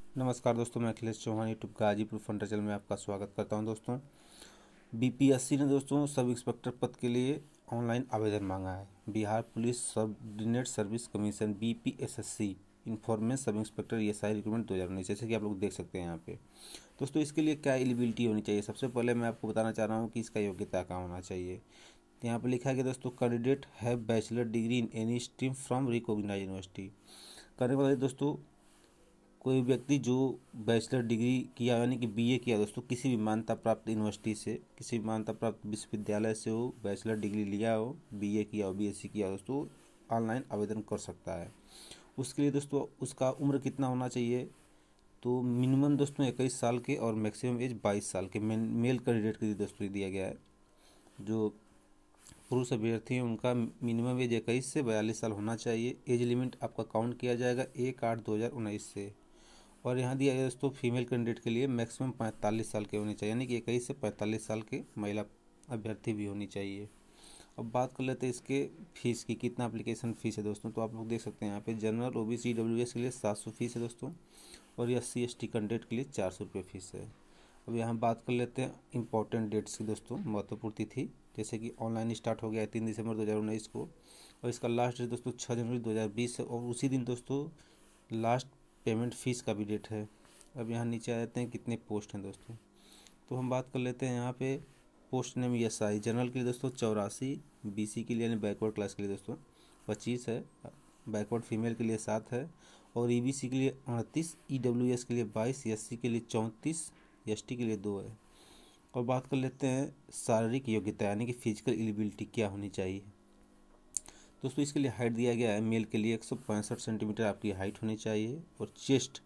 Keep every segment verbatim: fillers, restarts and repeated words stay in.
नमस्कार दोस्तों, मैं अखिलेश चौहान यूट्यूब गाजीपुर फंडा चैनल में आपका स्वागत करता हूं। दोस्तों, बीपीएससी ने दोस्तों सब इंस्पेक्टर पद के लिए ऑनलाइन आवेदन मांगा है। Bihar police subordinate service commission BPSSC information sub inspector ESI recruitment दो हज़ार उन्नीस, जैसे कि आप लोग देख सकते हैं यहाँ पे। दोस्तों, इसके लिए क्या एलिजिबिलिटी होनी चाहिए? सबसे पहले मैं आपको बताना चाह रहा हूँ कि इसका योग्यता क्या होना चाहिए। यहाँ पे लिखा गया दोस्तों, candidate have bachelor degree in any stream from recognised university. करने वाले दोस्तों, कोई व्यक्ति जो बैचलर डिग्री किया यानी कि बीए किया दोस्तों, किसी भी मान्यता प्राप्त यूनिवर्सिटी से, किसी भी मान्यता प्राप्त विश्वविद्यालय से वो बैचलर डिग्री लिया हो, बीए किया हो, बीएससी किया हो दोस्तों, ऑनलाइन आवेदन कर सकता है। उसके लिए दोस्तों उसका उम्र कितना होना चाहिए? तो मिनिमम दोस्तों इक्कीस साल के और मैक्सिमम एज बाईस साल के मेल कैंडिडेट के लिए दोस्तों दिया गया है। जो पुरुष अभ्यर्थी हैं उनका मिनिमम एज इक्कीस से बयालीस साल होना चाहिए। एज लिमिट आपका काउंट किया जाएगा एक आठ दो हज़ार उन्नीस से। और यहाँ दिया गया दोस्तों, फीमेल कैंडिडेट के लिए मैक्सिमम पैंतालीस साल के होने चाहिए, यानी कि इक्कीस से पैंतालीस साल के महिला अभ्यर्थी भी होनी चाहिए। अब बात कर लेते हैं इसके फीस की, कितना एप्लीकेशन फ़ीस है दोस्तों। तो आप लोग देख सकते हैं यहाँ पे जनरल ओबीसी ईडब्ल्यूएस के लिए सात सौ फीस है दोस्तों, और S C S T candidate के लिए चार सौ रुपये फीस है। अब यहाँ बात कर लेते हैं इंपॉर्टेंट डेट्स की दोस्तों, महत्वपूर्ण तिथि, जैसे कि ऑनलाइन स्टार्ट हो गया है तीन दिसंबर दो हज़ार उन्नीस को, और इसका लास्ट डेट दोस्तों छः जनवरी दो हज़ार बीस है, और उसी दिन दोस्तों लास्ट पेमेंट फ़ीस का भी डेट है। अब यहाँ नीचे आ जाते हैं कितने पोस्ट हैं दोस्तों। तो हम बात कर लेते हैं यहाँ पे पोस्ट नेम ईएसआई जनरल के लिए दोस्तों चौरासी, बीसी के लिए यानी बैकवर्ड क्लास के लिए दोस्तों पच्चीस है, बैकवर्ड फीमेल के लिए सात है, और ईबीसी के लिए अड़तीस, ईडब्ल्यूएस के लिए बाईस, एससी के लिए चौंतीस, एसटी के लिए दो है। और बात कर लेते हैं शारीरिक योग्यता यानी कि फिजिकल एलिजिबिलिटी क्या होनी चाहिए दोस्तों। इसके लिए हाइट दिया गया है, मेल के लिए एक सौ पैंसठ सेंटीमीटर आपकी हाइट होनी चाहिए, और चेस्ट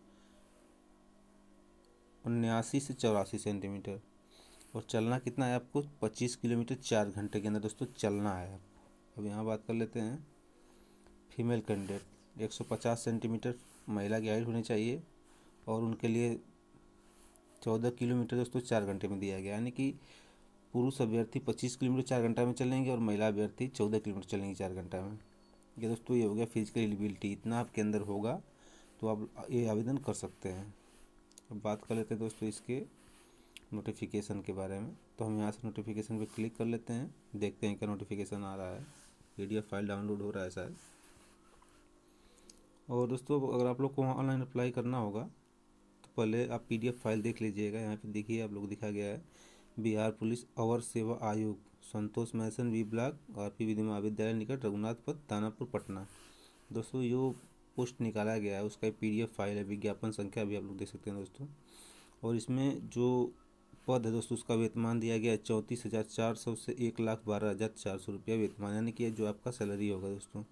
उन्यासी से चौरासी सेंटीमीटर, और चलना कितना है आपको पच्चीस किलोमीटर चार घंटे के अंदर दोस्तों चलना है। अब यहाँ बात कर लेते हैं फीमेल कैंडिडेट, एक सौ पचास सेंटीमीटर महिला की हाइट होनी चाहिए, और उनके लिए चौदह किलोमीटर दोस्तों चार घंटे में दिया गया, यानी कि पुरुष अभ्यर्थी पच्चीस किलोमीटर चार घंटा में चलेंगे और महिला अभ्यर्थी चौदह किलोमीटर चलेंगे चार घंटा में। ये दोस्तों ये हो गया फिजिकल एलिजिबिलिटी, इतना आपके अंदर होगा तो आप ये आवेदन कर सकते हैं। अब बात कर लेते हैं दोस्तों इसके नोटिफिकेशन के बारे में। तो हम यहाँ से नोटिफिकेशन पे क्लिक कर लेते हैं, देखते हैं क्या नोटिफिकेशन आ रहा है। पीडीएफ फाइल डाउनलोड हो रहा है शायद। और दोस्तों अगर आप लोग को ऑनलाइन अप्लाई करना होगा तो पहले आप पीडीएफ फाइल देख लीजिएगा। यहाँ पे देखिए आप लोग दिखा गया है बिहार पुलिस अवर सेवा आयोग, Santosh mansion V block, RP विधि महाविद्यालय निकट, रघुनाथ पथ, दानापुर, पटना। दोस्तों जो पोस्ट निकाला गया है उसका पीडीएफ फाइल है, विज्ञापन संख्या भी आप लोग देख सकते हैं दोस्तों। और इसमें जो पद है दोस्तों उसका वेतमान दिया गया है चौंतीस हज़ार चार सौ से एक लाख बारह हज़ार चार सौ रुपया वेतमान, यानी कि जो आपका सैलरी होगा दोस्तों।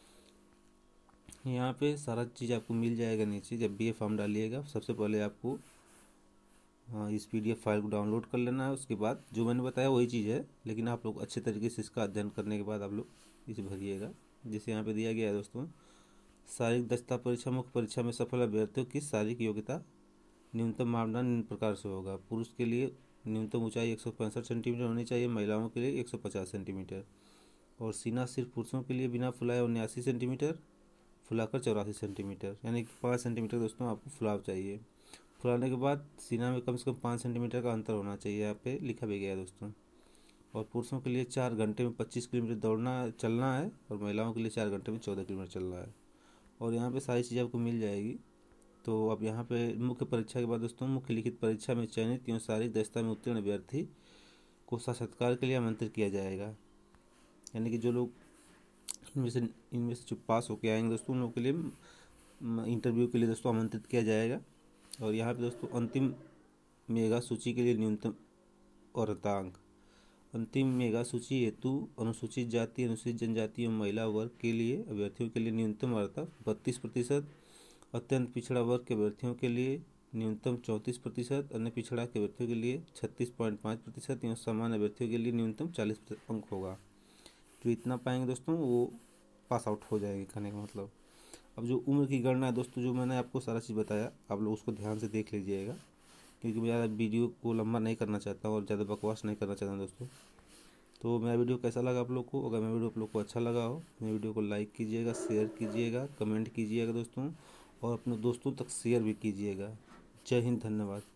यहाँ पे सारा चीज़ आपको मिल जाएगा नीचे। जब भी ये फॉर्म डालिएगा सबसे पहले आपको हाँ इस पीडीएफ फाइल को डाउनलोड कर लेना है। उसके बाद जो मैंने बताया वही चीज़ है, लेकिन आप लोग अच्छे तरीके से इसका अध्ययन करने के बाद आप लोग इसे भरिएगा। जैसे यहाँ पे दिया गया है दोस्तों, शारीरिक दक्षता परीक्षा मुख्य परीक्षा में सफल अभ्यर्थियों की शारीरिक योग्यता न्यूनतम मापदंड निम्न प्रकार से होगा। पुरुष के लिए न्यूनतम ऊंचाई एक सौ पैंसठ सेंटीमीटर होनी चाहिए, महिलाओं के लिए एक सौ पचास सेंटीमीटर, और सीना सिर्फ पुरुषों के लिए बिना फुलाए उन्यासी सेंटीमीटर, फुलाकर चौरासी सेंटीमीटर, यानी कि पाँच सेंटीमीटर दोस्तों आपको फुलाव चाहिए। फुलाने के बाद सीना में कम से कम पाँच सेंटीमीटर का अंतर होना चाहिए, यहाँ पे लिखा भी गया है दोस्तों। और पुरुषों के लिए चार घंटे में पच्चीस किलोमीटर दौड़ना चलना है, और महिलाओं के लिए चार घंटे में चौदह किलोमीटर चलना है। और यहाँ पे सारी चीज़ें आपको मिल जाएगी। तो अब यहाँ पे मुख्य परीक्षा के बाद दोस्तों मुख्य लिखित परीक्षा में चयनित एवं शारीरिक दक्षता में उत्तीर्ण अभ्यर्थी को साक्षात्कार के लिए आमंत्रित किया जाएगा, यानी कि जो लोग इनमें से इनमें से जो पास होके आएंगे दोस्तों उन लोगों के लिए इंटरव्यू के लिए दोस्तों आमंत्रित किया जाएगा। और यहाँ पे दोस्तों अंतिम मेगा सूची के लिए न्यूनतम अर्हतांक, अंतिम मेगा सूची हेतु अनुसूचित जाति, अनुसूचित जनजाति एवं महिला वर्ग के लिए अभ्यर्थियों के लिए न्यूनतम अर्हता बत्तीस प्रतिशत, अत्यंत पिछड़ा वर्ग के अभ्यर्थियों के लिए न्यूनतम चौंतीस प्रतिशत, अन्य पिछड़ा के अभ्यर्थियों के लिए छत्तीस पॉइंट पाँच प्रतिशत एवं सामान्य अभ्यर्थियों के लिए न्यूनतम चालीस अंक होगा। जो इतना पाएंगे दोस्तों वो पास आउट हो जाएंगे, कहने का मतलब। अब जो उम्र की गणना है दोस्तों, जो मैंने आपको सारा चीज़ बताया आप लोग उसको ध्यान से देख लीजिएगा, क्योंकि मैं ज़्यादा वीडियो को लंबा नहीं करना चाहता हूँ और ज़्यादा बकवास नहीं करना चाहता दोस्तों। तो मेरा वीडियो कैसा लगा आप लोग को? अगर मेरा वीडियो आप लोग को अच्छा लगा हो मेरे वीडियो को लाइक कीजिएगा, शेयर कीजिएगा, कमेंट कीजिएगा दोस्तों, और अपने दोस्तों तक शेयर भी कीजिएगा। जय हिंद, धन्यवाद।